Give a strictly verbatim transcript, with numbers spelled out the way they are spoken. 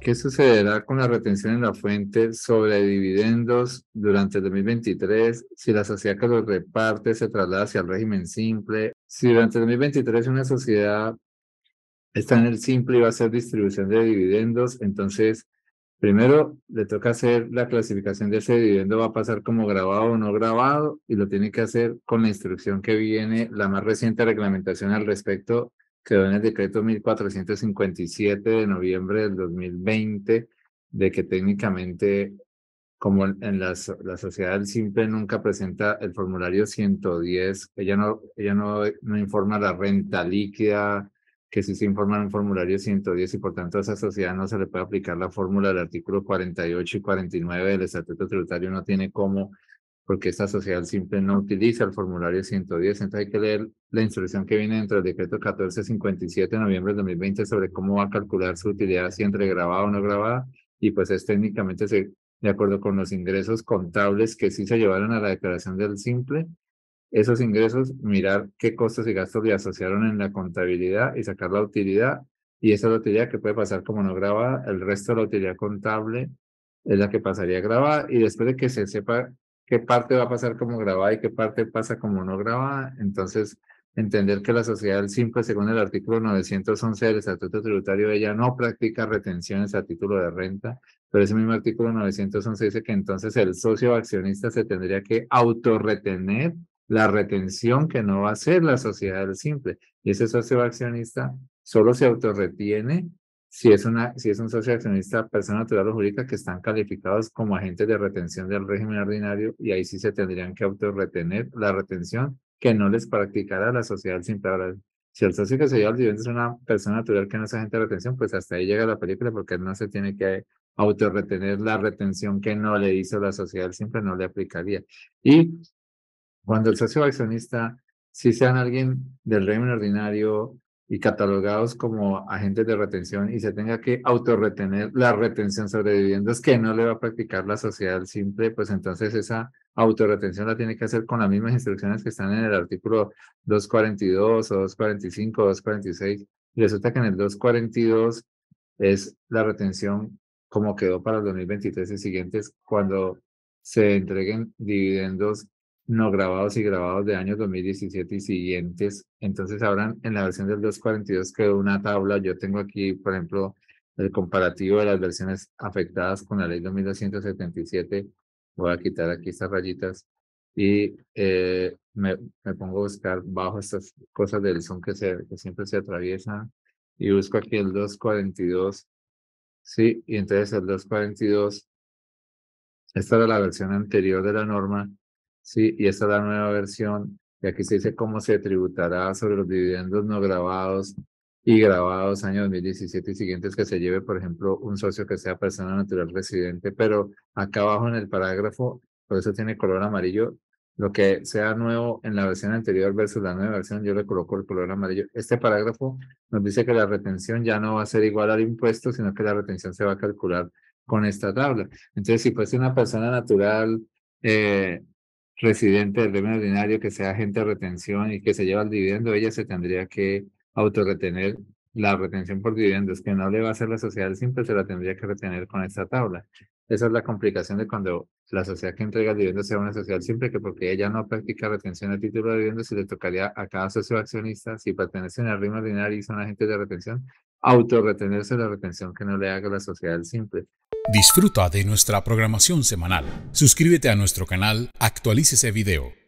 ¿Qué sucederá con la retención en la fuente sobre dividendos durante el dos mil veintitrés si la sociedad que los reparte se traslada hacia el régimen simple? Si durante el dos mil veintitrés una sociedad está en el simple y va a hacer distribución de dividendos, entonces primero le toca hacer la clasificación de ese dividendo, va a pasar como grabado o no grabado, y lo tiene que hacer con la instrucción que viene, la más reciente reglamentación al respecto quedó en el decreto mil cuatrocientos cincuenta y siete de noviembre del dos mil veinte, de que técnicamente, como en en las, la sociedad del simple nunca presenta el formulario ciento diez, ella no, ella no, no informa la renta líquida, que sí se informa en un formulario ciento diez, y por tanto a esa sociedad no se le puede aplicar la fórmula del artículo cuarenta y ocho y cuarenta y nueve del Estatuto Tributario, no tiene cómo, porque esta sociedad simple no utiliza el formulario ciento diez. Entonces hay que leer la instrucción que viene dentro del decreto catorce cincuenta y siete de noviembre del dos mil veinte sobre cómo va a calcular su utilidad, si entre grabada o no grabada, y pues es técnicamente se, de acuerdo con los ingresos contables que sí se llevaron a la declaración del simple. Esos ingresos, mirar qué costos y gastos le asociaron en la contabilidad y sacar la utilidad, y esa es la utilidad que puede pasar como no grabada. El resto de la utilidad contable es la que pasaría grabada, y después de que se sepa qué parte va a pasar como grabada y qué parte pasa como no grabada, entonces entender que la sociedad del simple, según el artículo novecientos once del Estatuto Tributario, ella no practica retenciones a título de renta, pero ese mismo artículo novecientos once dice que entonces el socio accionista se tendría que autorretener la retención que no va a hacer la sociedad del simple. Y ese socio accionista solo se autorretiene si es, una, si es un socio accionista, persona natural o jurídica, que están calificados como agentes de retención del régimen ordinario, y ahí sí se tendrían que autorretener la retención que no les practicará la sociedad del simple. Ahora, si el socio que se lleva el dividendo es una persona natural que no es agente de retención, pues hasta ahí llega la película, porque él no se tiene que autorretener la retención que no le hizo la sociedad del simple, no le aplicaría. Y cuando el socio accionista, si sean alguien del régimen ordinario y catalogados como agentes de retención, y se tenga que autorretener la retención sobre dividendos que no le va a practicar la sociedad del simple, pues entonces esa autorretención la tiene que hacer con las mismas instrucciones que están en el artículo doscientos cuarenta y dos o doscientos cuarenta y cinco o doscientos cuarenta y seis. Y resulta que en el doscientos cuarenta y dos es la retención como quedó para el dos mil veintitrés y siguientes, cuando se entreguen dividendos no grabados y grabados de años dos mil diecisiete y siguientes. Entonces habrán, en la versión del doscientos cuarenta y dos quedó una tabla. Yo tengo aquí, por ejemplo, el comparativo de las versiones afectadas con la ley dos mil doscientos setenta y siete. Voy a quitar aquí estas rayitas y eh, me, me pongo a buscar bajo estas cosas del son que, se, que siempre se atraviesan, y busco aquí el doscientos cuarenta y dos. Sí, y entonces el doscientos cuarenta y dos, esta era la versión anterior de la norma, sí, y esta es la nueva versión, y aquí se dice cómo se tributará sobre los dividendos no grabados y grabados año dos mil diecisiete y siguientes que se lleve, por ejemplo, un socio que sea persona natural residente. Pero acá abajo en el parágrafo, por eso tiene color amarillo, lo que sea nuevo en la versión anterior versus la nueva versión, yo le coloco el color amarillo. Este parágrafo nos dice que la retención ya no va a ser igual al impuesto, sino que la retención se va a calcular con esta tabla. Entonces, si fuese una persona natural eh, residente del régimen ordinario, que sea agente de retención y que se lleva el dividendo, ella se tendría que autorretener la retención por dividendos, que no le va a hacer la sociedad simple, se la tendría que retener con esta tabla. Esa es la complicación de cuando la sociedad que entrega el dividendo sea una sociedad simple, que porque ella no practica retención a título de dividendos, se le tocaría a cada socio accionista, si pertenecen al régimen ordinario y son agentes de retención, autorretenerse la retención que no le haga la sociedad simple. Disfruta de nuestra programación semanal. Suscríbete a nuestro canal, actualícese video